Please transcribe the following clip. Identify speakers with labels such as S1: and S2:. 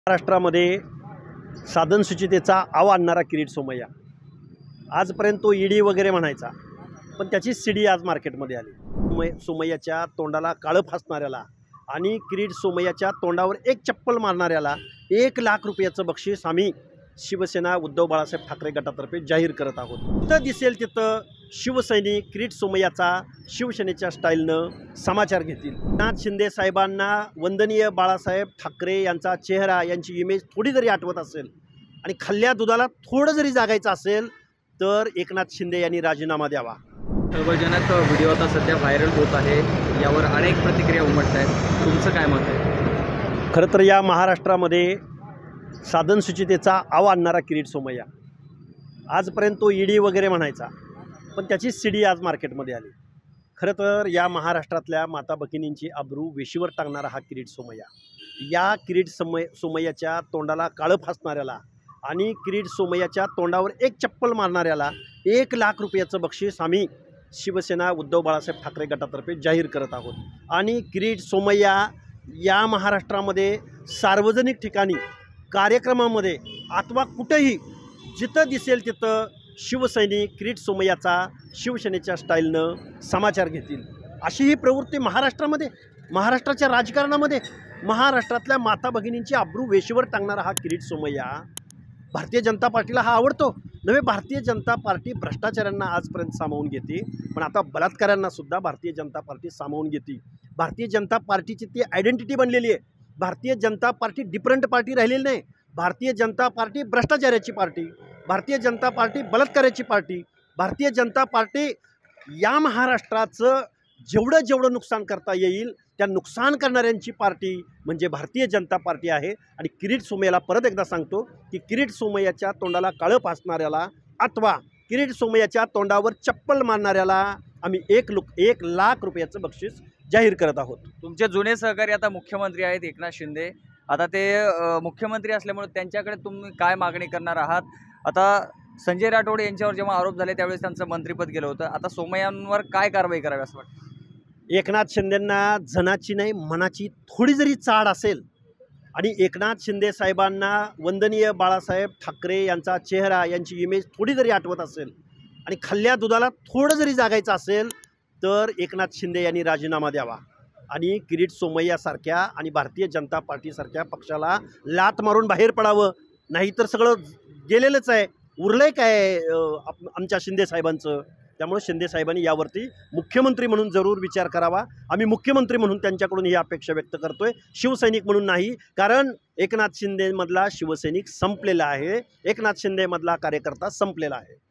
S1: महाराष्ट्रामध्ये साधनसुचितेचा आव आणणारा किरीट सोमय्या आजपर्यंत तो ईडी वगैरे म्हणायचा, पण त्याची सीडी आज मार्केटमध्ये आली। सोमय्याच्या तोंडाला काळं फासणाऱ्याला आणि किरीट सोमय्याच्या तोंडावर एक चप्पल मारणाऱ्याला 1 लाख रुपयाचं बक्षीस आम्ही शिवसेना उद्धव बाळासाहेब ठाकरे गटातर्फे जाहीर करत आहोत। जिथं दिसेल तिथं शिवसैनिक किरीट सोमय्याचा शिवसेनेच्या स्टाईलनं समाचार घेतील। एकनाथ शिंदे साहेबांना वंदनीय बाळासाहेब ठाकरे यांचा चेहरा, यांची इमेज थोडी जरी आठवत असेल आणि खाल्ल्या दुधाला थोडं जरी जागायचं असेल तर एकनाथ शिंदे यांनी राजीनामा द्यावा।
S2: खळबळजनक व्हिडिओ आता सध्या व्हायरल होत आहे, यावर अनेक प्रतिक्रिया उमटत आहेत, तुमचं काय मत आहे?
S1: खरं तर या महाराष्ट्रामध्ये साधनसुचितेचा आव आणणारा किरीट सोमय्या आजपर्यंत तो ईडी वगैरे म्हणायचा, पण त्याची सीडी आज मार्केटमध्ये आली। खरं तर या महाराष्ट्रातल्या माता भगिनींची अब्रू वेशीवर टाकणारा हा किरीट सोमय्या, या किरीट सोमय्याच्या तोंडाला काळं फासणाऱ्याला आणि किरीट सोमय्याच्या तोंडावर एक चप्पल मारणाऱ्याला 1 लाख रुपयाचं बक्षीस आम्ही शिवसेना उद्धव बाळासाहेब ठाकरे गटातर्फे जाहीर करत आहोत। आणि किरीट सोमय्या या महाराष्ट्रामध्ये सार्वजनिक ठिकाणी, कार्यक्रमामध्ये अथवा कुठेही जिथं दिसेल तिथं शिवसैनिक किरीट सोमय्याचा शिवसेनेच्या स्टाईलनं समाचार घेतील, अशी ही प्रवृत्ती महाराष्ट्रामध्ये, महाराष्ट्राच्या राजकारणामध्ये, महाराष्ट्रातल्या माता भगिनींची अब्रू वेशीवर टाकणारा हा किरीट सोमय्या भारतीय जनता पार्टीला हा आवडतो नव्हे। भारतीय जनता पार्टी भ्रष्टाचाऱ्यांना आजपर्यंत सामावून घेते, पण आता बलात्काऱ्यांना सुद्धा भारतीय जनता पार्टी सामावून घेते। भारतीय जनता पार्टीची ती आयडेंटिटी बनलेली आहे। Bharatiya Janata party different party राहिलेली नाही। भारतीय जनता पार्टी भ्रष्टाचाराची party, Bharatiya Janata party बलात्काराची party, Bharatiya Janata party या महाराष्ट्राचं जेवढं नुकसान करता येईल त्या नुकसान करणाऱ्यांची पार्टी म्हणजे भारतीय जनता पार्टी आहे। आणि किरीट सोमय्याला परत एकदा सांगतो की किरीट सोमय्याच्या तोंडाला काळं फासणाऱ्याला अथवा किरीट सोमय्याच्या तोंडावर चप्पल मारणाऱ्याला आम्ही 1 लाख रुपयाचं बक्षीस जाहीर करत आहोत।
S2: तुमचे जुने सहकारी आता मुख्यमंत्री आहेत एकनाथ शिंदे, आता ते मुख्यमंत्री असल्यामुळे त्यांच्याकडे तुम्ही काय मागणी करणार आहात? आता संजय राठोड यांच्यावर जेव्हा आरोप झाले त्यावेळेस त्यांचं मंत्रिपद गेलं होतं, आता सोमय्यांवर काय कारवाई करावी असं वाटतं?
S1: एकनाथ शिंदेंना जनाची नाही मनाची थोडी जरी चाड असेल आणि एकनाथ शिंदे साहेबांना वंदनीय बाळासाहेब ठाकरे यांचा चेहरा, यांची इमेज थोडी जरी आठवत असेल आणि खाल्ल्या दुधाला थोडं जरी जागायचं असेल तर एकनाथ शिंदे यांनी राजीनामा द्यावा आणि किरीट सोमय्यासारख्या आणि भारतीय जनता पार्टीसारख्या पक्षाला लात मारून बाहेर पडावं। नाहीतर सगळं गेलेलंच आहे, उरलंय काय आमच्या शिंदे साहेबांचं। त्यामुळे शिंदे साहेबांनी यावरती मुख्यमंत्री म्हणून जरूर विचार करावा। आम्ही मुख्यमंत्री म्हणून त्यांच्याकडून ही अपेक्षा व्यक्त करतोय, शिवसैनिक म्हणून नाही। कारण एकनाथ शिंदेमधला शिवसैनिक संपलेला आहे, एकनाथ शिंदेमधला कार्यकर्ता संपलेला आहे।